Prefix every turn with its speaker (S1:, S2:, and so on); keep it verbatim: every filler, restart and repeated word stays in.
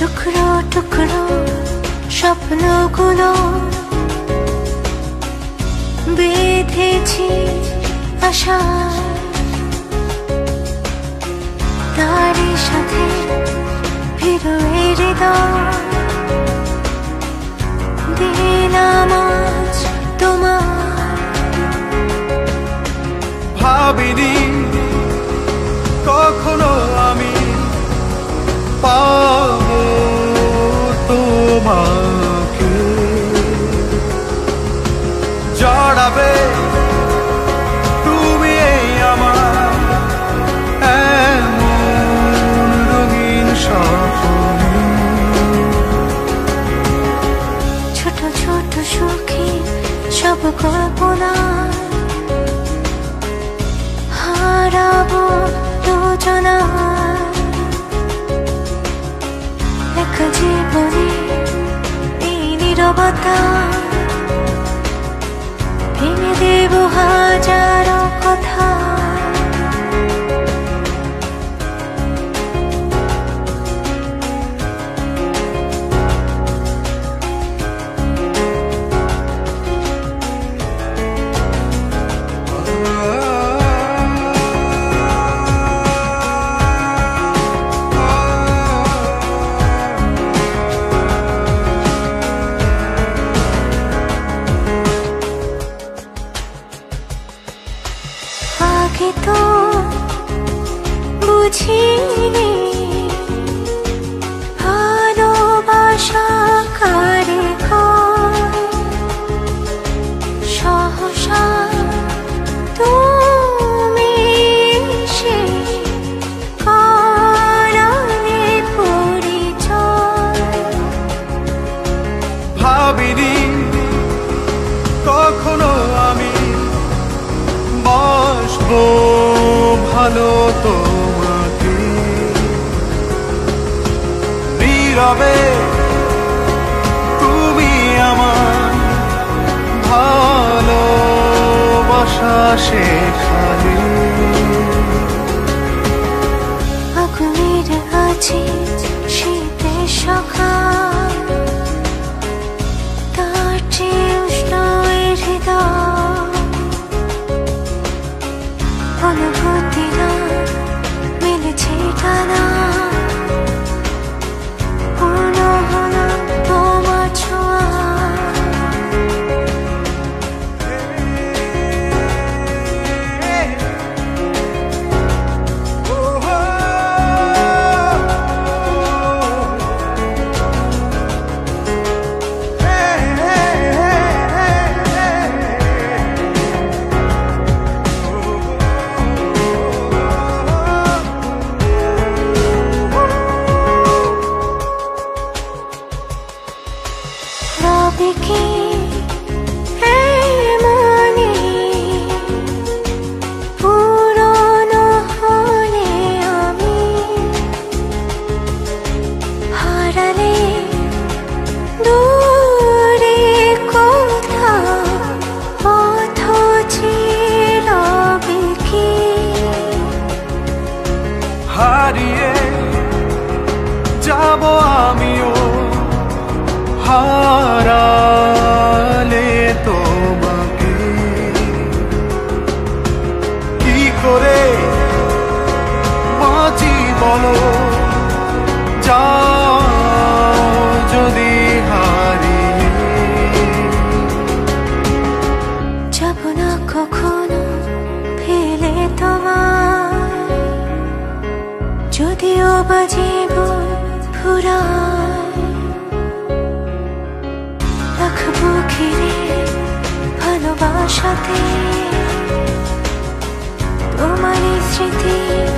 S1: টুকরো টুকরো স্বপ্নগুলো বেঁধেছি আশা, তারই সাথে ভিড়ে হৃদয় দিলাম আজ তোমার।
S2: ভাবিনি কখনো আমি পাবো তোমাকে, জড়াবে তুমি এই আমার এমন রঙিন স্বপ্নে।
S1: ছোট ছোট সুখী সব কল্পনা হারাবো দুজনা, লেখা জীবনে এই নীরবতা ভেঙে দেব হাজারো কথা। আগে তো বুঝিনি ভালোবাসা কারে কয়, সহসা তুমি সে করালে পরিচয়।
S2: ভাবিনি কখনো আমি বাসবো ভালো তোমাকে, নীরবে তুমি আমার ভালোবাসা শেখালে।
S1: আগুনের আছে শীতের সকাল, তার চেয়ে উষ্ণ এই হৃদয়। অনুভূতি না মিলেছে টানা, পূর্ণ হলো তোমার ছোঁয়া। রবে কি এমনি পুরনো হলে আমি হারালে দূরে কোথাও পথ চিরবে কি
S2: হারিয়ে যাব আমিও হারালে তোমাকে, কি করে বাঁচি বলো যাও যদি হারিয়ে।
S1: যাব না কখনো ফেলে তোমার, যদিও বা জীবন ফুরায়। রাখবো ঘিরে ভালোবাসাতে তোমার স্মৃতি।